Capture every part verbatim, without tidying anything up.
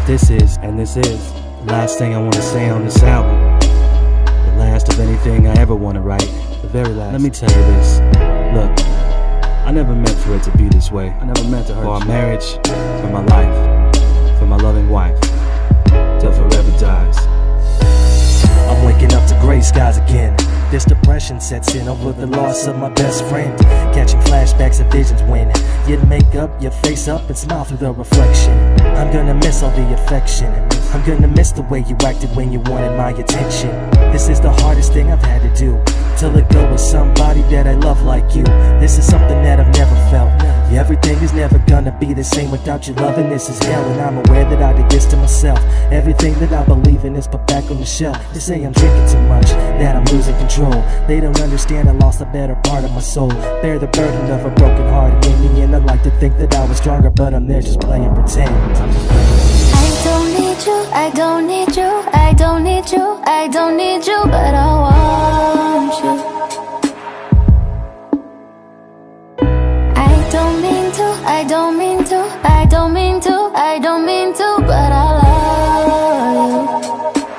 This is, and this is, the last thing I want to say on this album. The last of anything I ever want to write. The very last. Let me tell you this. Look, I never meant for it to be this way. I never meant to hurt you. For our marriage, for my life, for my loving wife, till forever dies. I'm waking up to gray skies again. This depression sets in over the loss of my best friend. Catching flashbacks of visions when you'd make up, your face up and smile through the reflection. I'm gonna miss all the affection. I'm gonna miss the way you acted when you wanted my attention. This is the hardest thing I've had to do, to let go of somebody that I love like you. This is something that I've never felt. Yeah, everything is never gonna be the same without your love, and this is hell. And I'm aware that I did this to myself. Everything that I believe in is put back on the shelf. They say I'm drinking too much, that I'm losing control. They don't understand I lost a better part of my soul. Bear the burden of a broken heart in me, and I'd like to think that I was stronger, but I'm there just playing pretend. I'm just playing. I don't need you, I don't need you, I don't need you, I don't need you, but I want you. I don't mean to, I don't mean to, I don't mean to, I don't mean to, but I love you.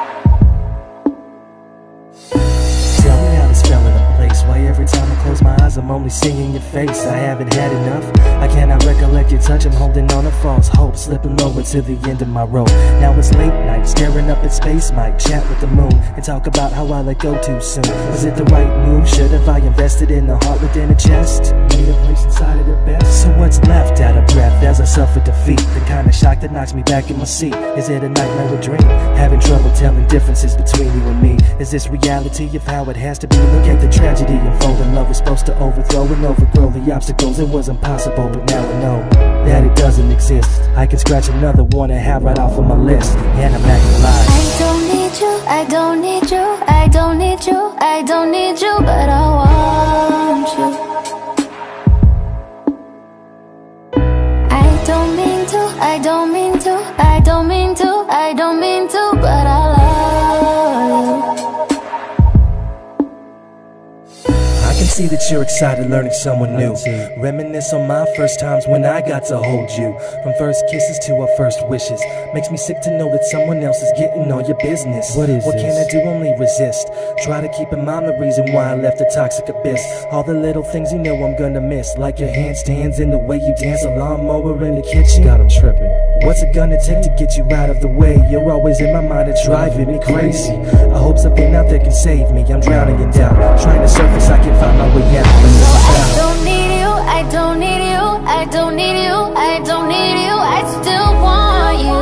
Tell me how this fell into place. Why every time I close my eyes I'm only seeing your face? I haven't had enough, I cannot recollect your touch. I'm holding on to false hope, slipping over to the end of my rope. Now it's late night, staring up at space, might chat with the moon and talk about how I let go too soon. Was it the right move? Should have I invested in the heart within a chest? Made a place inside of the best. So what's left? Out of breath as I suffer defeat, the kind of shock that knocks me back in my seat. Is it a nightmare or dream? Having trouble telling differences between you and me. Is this reality of how it has to be? Look at the tragedy unfolding. Love was supposed to overthrow and overgrow the obstacles. It was impossible, but now I know that it doesn't exist. I can scratch another one and have right off of my list, and I'm acting live. I don't need you, I don't need you, I don't need you, I don't need you, but I want you. I don't mean to, I don't mean to, I don't mean to, I don't mean to, but I love you. I can see that you're excited learning someone new. Reminisce on my first times when I got to hold you. From first kisses to our first wishes. Makes me sick to know that someone else is getting all your business. What is What this? Can I do? Only resist. Try to keep in mind the reason why I left the toxic abyss. All the little things you know I'm gonna miss, like your handstands and the way you dance, a lawnmower in the kitchen. God, I'm tripping. What's it gonna take to get you out of the way? You're always in my mind, it's driving me crazy. I hope something out there can save me. I'm drowning in doubt, trying to surface, I can find my way out. I don't need you, I don't need you, I don't need you, I don't need you, I still want you.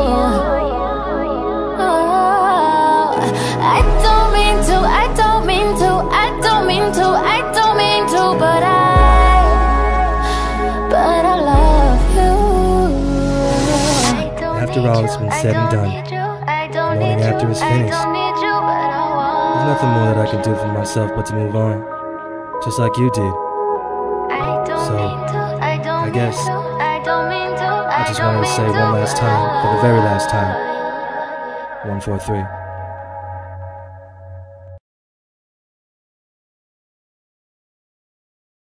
Oh, I don't mean to, I don't mean to, I don't mean to, I don't mean to, but I, but I love you. After all has been said and done, morning after it's finished, there's nothing more that I can do for myself but to move on. Just like you did. So, I guess I just wanted to say one last time, for the very last time, one, four, three.